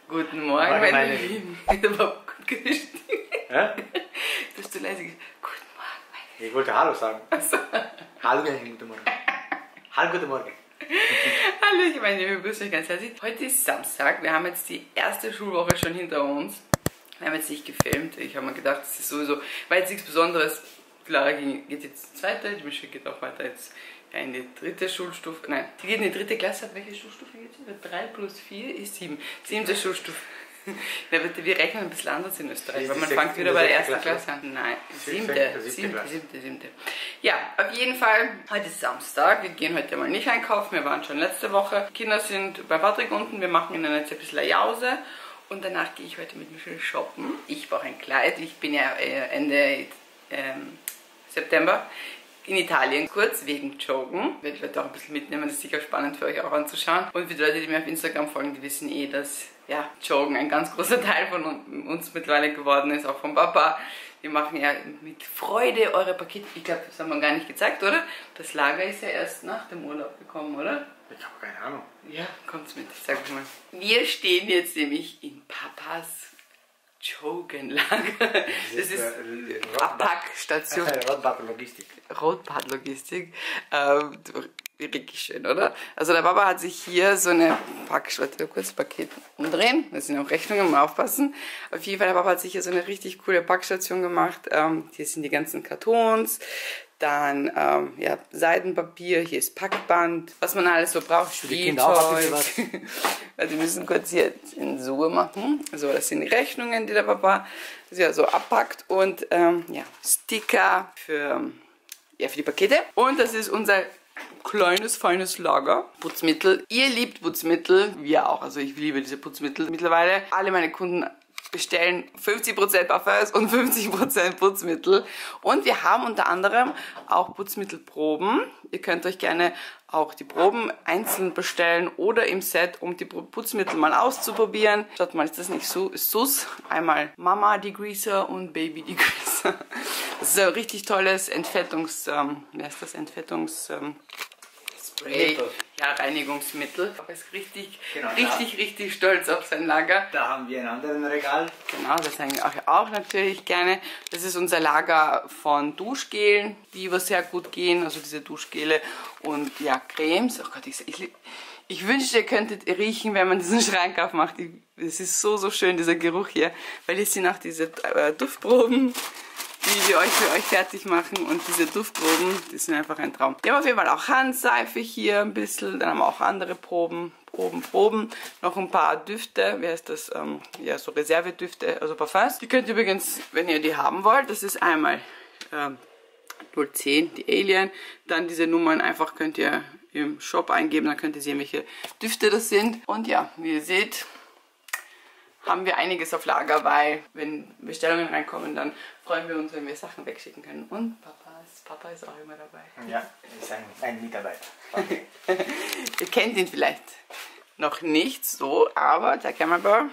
Guten Morgen, meine Lieben. Ich habe gut gestimmt. Ja? Du hast so leise gesagt. Guten Morgen, meine Lieben. Ich wollte Hallo sagen. Achso. Hallo, guten Morgen. Hallo, guten Morgen. Hallo, meine Lieben, ich begrüße euch ganz herzlich. Heute ist Samstag. Wir haben jetzt die erste Schulwoche schon hinter uns. Wir haben jetzt nicht gefilmt. Ich habe mir gedacht, das ist sowieso, weil jetzt nichts Besonderes. Die Lara geht jetzt die zweite, die Michelle geht auch weiter jetzt in die dritte Schulstufe. Nein, die geht in die dritte Klasse. Welche Schulstufe geht sie? 3 plus 4 ist 7. 7. Schulstufe. Wir rechnen ein bisschen anders in Österreich, weil man fängt wieder bei der ersten Klasse an. Nein, 7. Ja, auf jeden Fall, heute ist Samstag, wir gehen heute mal nicht einkaufen, wir waren schon letzte Woche. Die Kinder sind bei Patrick unten, wir machen ihnen jetzt ein bisschen eine Jause und danach gehe ich heute mit Michelle shoppen. Ich brauche ein Kleid, ich bin ja Ende September in Italien, kurz wegen Joggen. Werde ich heute auch ein bisschen mitnehmen, das ist sicher spannend für euch auch anzuschauen. Und für die Leute, die mir auf Instagram folgen, die wissen eh, dass ja, Joggen ein ganz großer Teil von uns mittlerweile geworden ist, auch vom Papa. Wir machen ja mit Freude eure Pakete. Ich glaube, das haben wir gar nicht gezeigt, oder? Das Lager ist ja erst nach dem Urlaub gekommen, oder? Ich habe keine Ahnung. Ja, kommt's mit, ich sag euch mal. Wir stehen jetzt nämlich in Papas Joggenlager. Das ist Abpackstation. Rotbad-Logistik. Rotbad-Logistik. Richtig schön, oder? Also der Papa hat sich hier so eine Paket umdrehen. Da sind auch Rechnungen, mal aufpassen. Auf jeden Fall, der Papa hat sich hier so eine richtig coole Packstation gemacht. Hier sind die ganzen Kartons. Dann ja, Seidenpapier, hier ist Packband, was man alles so braucht. Spielzeug. Also wir müssen kurz hier in Suche machen. So, das sind die Rechnungen, die der Papa ja, so abpackt. Und ja, Sticker für die Pakete. Und das ist unser kleines, feines Lager. Putzmittel. Ihr liebt Putzmittel. Wir auch. Also ich liebe diese Putzmittel mittlerweile. Alle meine Kunden bestellen 50% Parfums und 50% Putzmittel. Und wir haben unter anderem auch Putzmittelproben. Ihr könnt euch gerne auch die Proben einzeln bestellen oder im Set, um die Putzmittel mal auszuprobieren. Schaut mal, ist das nicht so sus? Einmal Degreaser und Baby Degreaser. Das ist ein richtig tolles Spray, ja, Reinigungsmittel. Er ist richtig stolz auf sein Lager. Da haben wir einen anderen Regal. Genau, das hänge ich auch natürlich gerne. Das ist unser Lager von Duschgelen, die über sehr gut gehen, also diese Duschgele und ja, Cremes. Oh Gott, ich wünschte, ihr könntet riechen, wenn man diesen Schrank aufmacht. Es ist so schön, dieser Geruch hier, weil hier sind auch diese Duftproben, die wir für euch fertig machen, und diese Duftproben, die sind einfach ein Traum. Wir haben auf jeden Fall auch Handseife hier ein bisschen, dann haben wir auch andere Proben, noch ein paar Düfte, wie heißt das, ja, so Reservedüfte, also Parfums. Die könnt ihr übrigens, wenn ihr die haben wollt, das ist einmal 010, die Alien, dann diese Nummern einfach könnt ihr im Shop eingeben, dann könnt ihr sehen, welche Düfte das sind. Und ja, wie ihr seht, haben wir einiges auf Lager, weil wenn Bestellungen reinkommen, dann freuen wir uns, wenn wir Sachen wegschicken können. Und Papa ist auch immer dabei. Ja, er ist ein Mitarbeiter. Okay. Ihr kennt ihn vielleicht noch nicht so, aber der Cameraboy,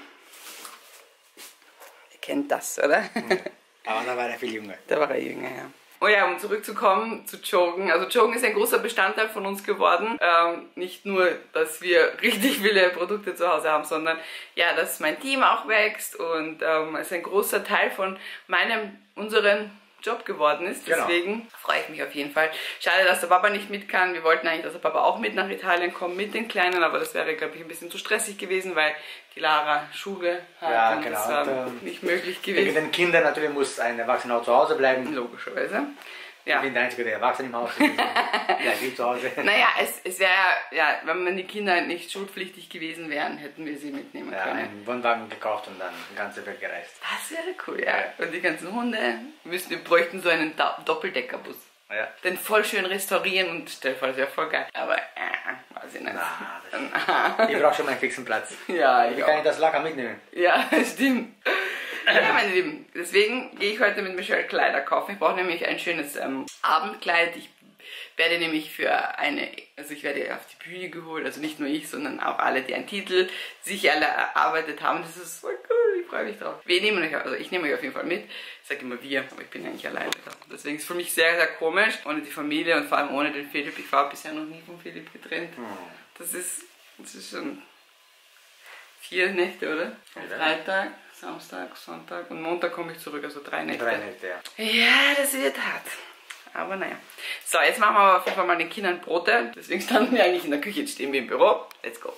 ihr kennt das, oder? Ja. Aber da war er viel jünger. Da war er jünger, ja. Oh ja, um zurückzukommen zu Joggen. Also Joggen ist ein großer Bestandteil von uns geworden. Nicht nur, dass wir richtig viele Produkte zu Hause haben, sondern ja, dass mein Team auch wächst und es ein großer Teil von unserem Job geworden ist. Deswegen freue ich mich auf jeden Fall. Schade, dass der Papa nicht mit kann. Wir wollten eigentlich, dass der Papa auch mit nach Italien kommt, mit den Kleinen, aber das wäre, glaube ich, ein bisschen zu stressig gewesen, weil die Lara Schule hat, ja, und genau. das war nicht möglich gewesen. Mit den Kindern natürlich muss ein Erwachsener auch zu Hause bleiben. Logischerweise. Ja. Ich bin der Einzige, der erwachsen im Haus ist. Ja, ich bin zu Hause. Naja, es wäre, ja, wenn die Kinder nicht schulpflichtig gewesen wären, hätten wir sie mitnehmen können. Einen Wohnwagen gekauft und dann die ganze Welt gereist. Das wäre cool, ja. Und die ganzen Hunde, wir bräuchten so einen Doppeldeckerbus. Ja. Den voll schön restaurieren und stell vor, das wäre voll geil. Aber, weiß ich nicht. Ich brauche schon meinen fixen Platz. Ja, Wie kann ich das Lager mitnehmen? Ja, stimmt. Ja, meine Lieben, deswegen gehe ich heute mit Michelle Kleider kaufen. Ich brauche nämlich ein schönes Abendkleid. Ich werde nämlich ich werde auf die Bühne geholt, also nicht nur ich, sondern auch alle, die einen Titel sich alle erarbeitet haben. Das ist voll cool, ich freue mich drauf. Ich nehme euch auf jeden Fall mit. Ich sage immer wir, aber ich bin ja nicht alleine da. Deswegen ist es für mich sehr, sehr komisch, ohne die Familie und vor allem ohne den Philipp. Ich war bisher noch nie von Philipp getrennt. Das ist schon 4 Nächte, oder? Ja. Freitag, Samstag, Sonntag und Montag komme ich zurück, also 3 Nächte. 3 Nächte, ja. Ja, das wird hart. Aber naja. So, jetzt machen wir aber auf jeden Fall mal den Kindern Brote. Deswegen standen wir eigentlich in der Küche, jetzt stehen wir im Büro. Let's go.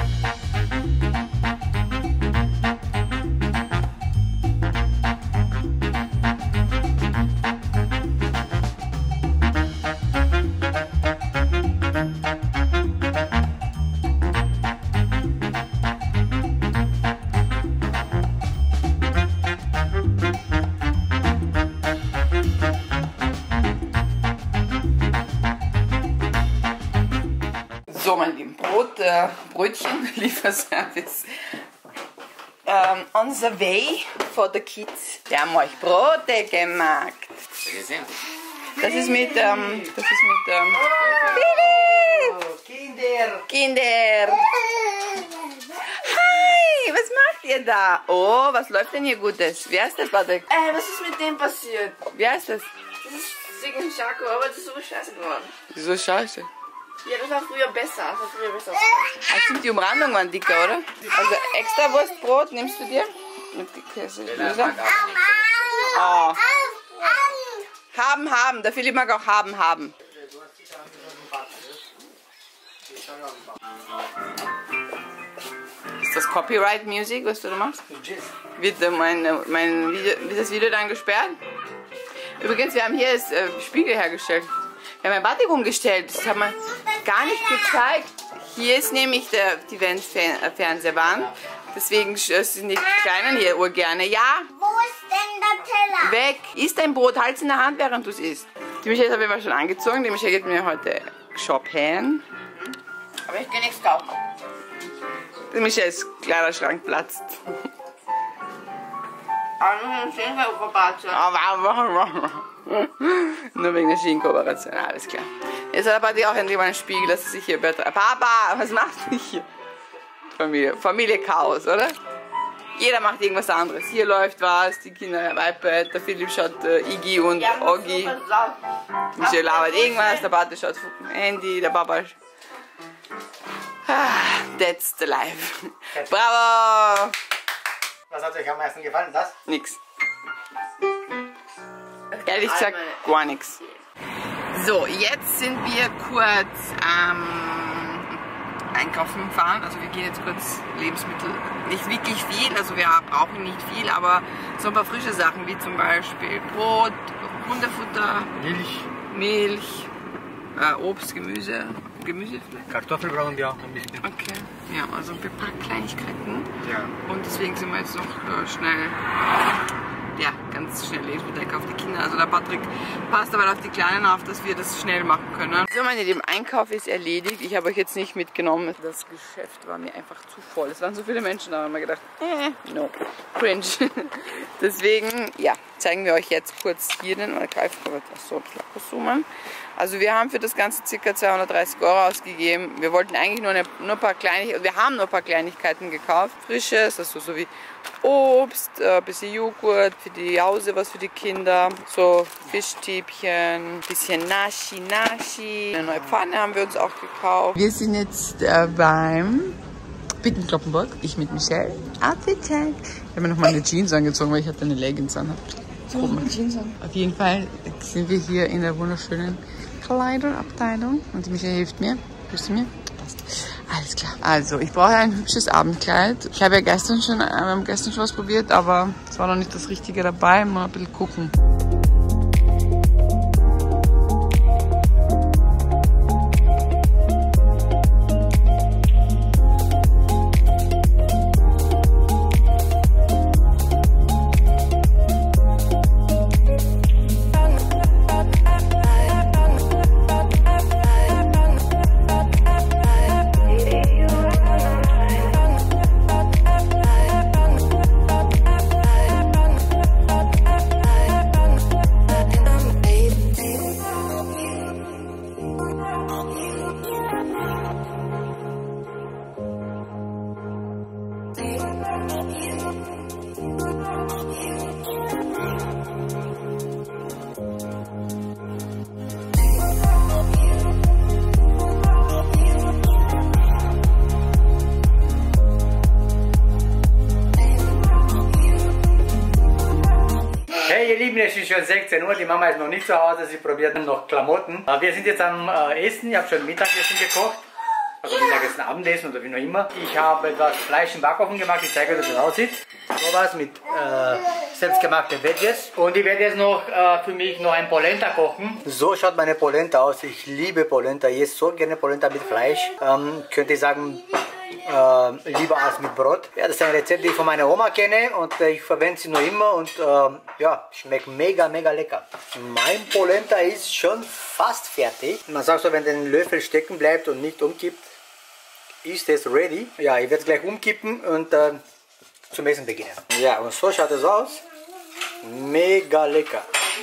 So, mein lieben Brötchen, Lieferservice. On the way for the kids. Wir haben euch Brote gemacht. Das ist mit, Billy! Kinder! Hi, was macht ihr da? Oh, was läuft denn hier Gutes? Wie heißt das, Patrick? Was ist mit dem passiert? Wie heißt das? Das ist Sigmund Schako, aber das ist so scheiße geworden. Wieso scheiße? Ja, das war früher besser. Ah, stimmt, die Umrandung waren dicker, oder? Also extra Wurstbrot nimmst du dir? Mit Käse. Oh. Haben. Der Philipp mag auch haben. Ist das Copyright Music, was du da machst? Wird wird das Video dann gesperrt? Übrigens, wir haben hier das Spiegel hergestellt. Wir haben ein Bad umgestellt, das haben wir gar nicht gezeigt. Hier ist nämlich die Fernsehwand. Deswegen sind die Kleinen hier urgerne. Ja? Wo ist denn der Teller? Weg! Iss dein Brot, halt's in der Hand, während du es isst. Die Michelle habe ich mal schon angezogen. Die Michelle geht mir heute shoppen. Aber ich geh nichts kaufen. Die Michelles Kleiderschrank platzt. Nur wegen der Schienenkooperation, alles klar. Jetzt hat Papa auch endlich mal einen Spiegel, dass er sich hier übertreibt. Papa, was machst du hier? Familie Chaos, oder? Jeder macht irgendwas anderes. Hier läuft was, die Kinder haben iPad, der Philipp schaut Iggy und Oggi. Die Michelle arbeitet irgendwas, der Papa schaut Handy, der Papa... That's the life. Bravo! Was hat euch am meisten gefallen? Das? Nix. Ehrlich gesagt, gar nichts. So, jetzt sind wir kurz einkaufen fahren. Also wir gehen jetzt kurz Lebensmittel, nicht wirklich viel, also wir brauchen nicht viel, aber so ein paar frische Sachen, wie zum Beispiel Brot, Hundefutter, Milch, Obst, Gemüse vielleicht? Kartoffeln brauchen wir auch ein bisschen. Okay, ja, also ein paar Kleinigkeiten. Ja. Und deswegen sind wir jetzt noch ganz schnell Lebensmittel auf die Kinder. Also der Patrick passt aber auf die Kleinen auf, dass wir das schnell machen können. So, meine Lieben, Einkauf ist erledigt. Ich habe euch jetzt nicht mitgenommen. Das Geschäft war mir einfach zu voll. Es waren so viele Menschen, da haben wir gedacht, no, cringe. Deswegen, ja, zeigen wir euch jetzt kurz hier den Zoomen. Also wir haben für das Ganze ca. 230 € ausgegeben. Wir wollten eigentlich nur ein paar Kleinigkeiten, wir haben nur ein paar Kleinigkeiten gekauft, frisches, also so wie Obst, ein bisschen Joghurt, für die Hause was für die Kinder, so Fischstäbchen, ein bisschen Nashi, eine neue Pfanne haben wir uns auch gekauft. Wir sind jetzt beim Bittenkloppenburg, ich mit Michelle. Outfit-Check. Ich habe mir noch meine Jeans angezogen, weil ich hatte eine Leggings an. Auf jeden Fall sind wir hier in der wunderschönen Kleiderabteilung und die Michael hilft mir. Hilfst du mir? Passt. Alles klar. Also, ich brauche ein hübsches Abendkleid. Ich habe ja gestern schon was probiert, aber es war noch nicht das Richtige dabei. Mal ein bisschen gucken. Hey ihr Lieben, es ist schon 16 Uhr, die Mama ist noch nicht zu Hause, sie probiert noch Klamotten. Wir sind jetzt am Essen, ich habe schon Mittagessen gekocht. Also Mittagessen, Abendessen oder wie noch immer. Ich habe etwas Fleisch im Backofen gemacht, ich zeige euch, wie das aussieht. So was mit selbstgemachten Veggies. Und ich werde jetzt noch für mich noch ein Polenta kochen. So schaut meine Polenta aus. Ich liebe Polenta. Ich esse so gerne Polenta mit Fleisch. Könnte ich sagen, lieber als mit Brot. Ja, das ist ein Rezept, das ich von meiner Oma kenne und ich verwende sie noch immer und ja, schmeckt mega, mega lecker. Mein Polenta ist schon fast fertig. Man sagt so, wenn der Löffel stecken bleibt und nicht umkippt, ist es ready. Ja, ich werde es gleich umkippen und zum Essen beginnen. Ja, und so schaut es aus. Mega lecker.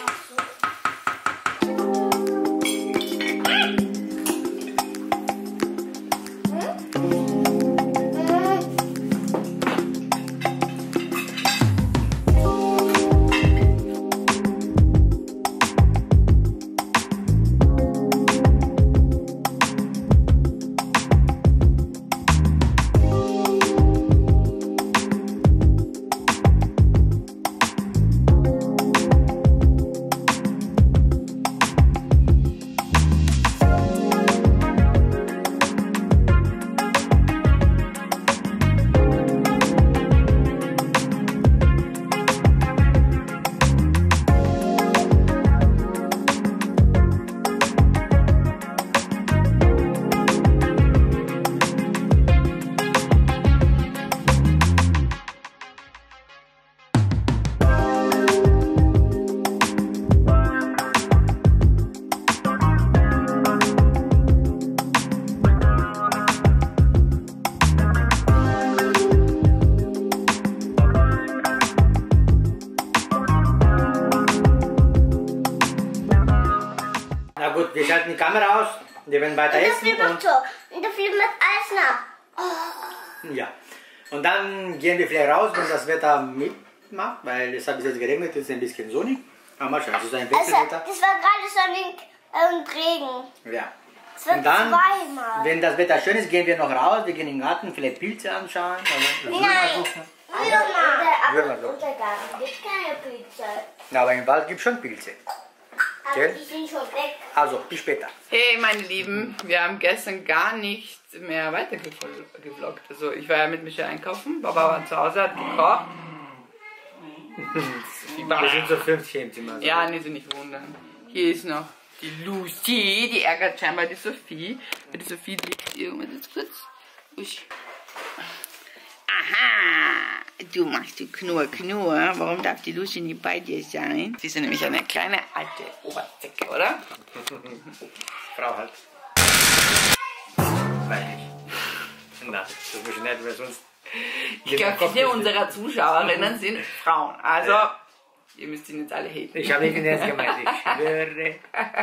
Na gut, wir schalten die Kamera aus, wir werden weiter essen Und der Film macht alles nach. ja. Und dann gehen wir vielleicht raus, wenn das Wetter mitmacht, weil es hat bis jetzt geregnet, es ist ein bisschen sonnig. Aber mal schauen, es ist ein Also, Wechselwetter. das war gerade sonnig und Regen. Ja. Es wird Und dann, zweimal. wenn das Wetter schön ist, gehen wir noch raus, wir gehen in den Garten, vielleicht Pilze anschauen. Oder Nein. Würmer suchen. Unter Garten gibt keine Pilze. Na, aber im Wald gibt es schon Pilze. Aber Gell? die sind schon weg. Also, bis später. Hey meine Lieben, wir haben gestern gar nicht mehr weitergevloggt. Also ich war ja mit Michelle einkaufen, Papa war zu Hause, hat gekocht. Wir sind so 5 im Zimmer. So. Ja, nicht so nicht wundern. Hier ist noch die Lucy, die ärgert scheinbar die Sophie. Die Sophie liegt hier jetzt kurz. Usch. Aha, du machst du Knurr, Knurr. Warum darf die Lucy nicht bei dir sein? Sie ist ja nämlich eine kleine alte Oberzecke, oder? Frau halt. Weiß nicht. Na, das muss ich nicht, weil sonst... Ich glaube, viele unserer Zuschauerinnen sind Frauen. Also, ihr müsst ihn jetzt alle haten. Ich habe nicht ernst gemeint, ich schwöre.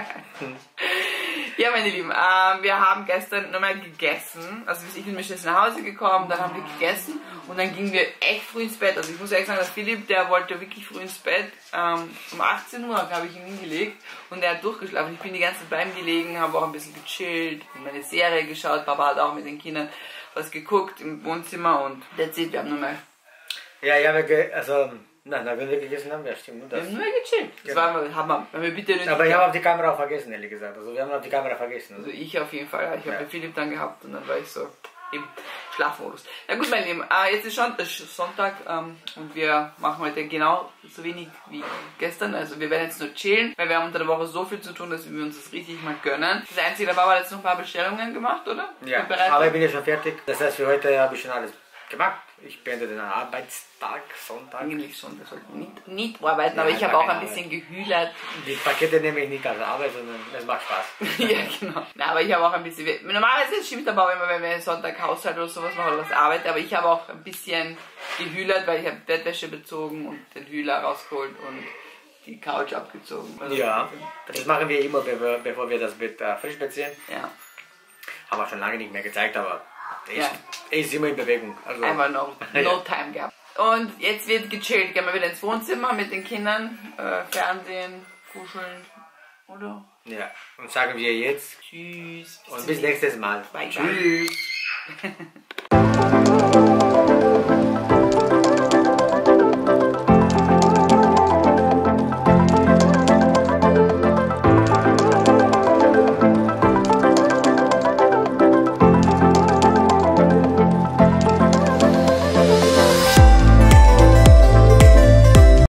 Ja, meine Lieben, wir haben gestern nochmal gegessen. Also ich bin Michelle nach Hause gekommen, dann haben wir gegessen und dann gingen wir echt früh ins Bett. Also ich muss ehrlich sagen, dass Philipp, der wollte wirklich früh ins Bett. Um 18 Uhr habe ich ihn hingelegt und er hat durchgeschlafen. Ich bin die ganze Zeit bei ihm gelegen, habe auch ein bisschen gechillt, meine Serie geschaut. Papa hat auch mit den Kindern was geguckt im Wohnzimmer und that's it, wir haben nochmal... Ja, also... Nein, wenn wir gegessen haben, ja stimmt. Wir haben nur gechillt. Das war Hammer. Wenn wir bitte nicht aber ich habe auf die Kamera auch vergessen, ehrlich gesagt. Also wir haben auf die Kamera vergessen. Also ich auf jeden Fall. Ich habe Philipp dann gehabt und dann war ich so im Schlafmodus. Na gut, mein Lieben, jetzt ist schon Sonntag und wir machen heute genau so wenig wie gestern. Also wir werden jetzt nur chillen, weil wir haben unter der Woche so viel zu tun, dass wir uns das richtig mal gönnen. Das Einzige, der Papa hat jetzt noch ein paar Bestellungen gemacht, oder? Ja, aber ich bin ja schon fertig. Das heißt, für heute habe ich schon alles gemacht. Ich beende den Arbeitstag, Sonntag. Eigentlich schon, wir sollten nicht arbeiten, aber ich habe auch ein bisschen gehühlert. Die Pakete nehme ich nicht als Arbeit, sondern es macht Spaß. Ja, genau. Na, aber ich habe auch ein bisschen... Normalerweise stimmt aber immer, wenn wir Sonntag Haushalt oder sowas machen oder was arbeiten, aber ich habe auch ein bisschen gehühlert, weil ich habe Bettwäsche bezogen und den Hühler rausgeholt und die Couch abgezogen. Also ja, das machen wir immer, bevor wir das Bett frisch beziehen. Ja. Haben wir schon lange nicht mehr gezeigt, aber ist immer in Bewegung. Also einfach no time gehabt. Und jetzt wird gechillt. Gehen wir wieder ins Wohnzimmer mit den Kindern, Fernsehen, kuscheln, oder? Ja, und sagen wir jetzt Tschüss. Und bis nächstes Mal. Bye, bye. Tschüss.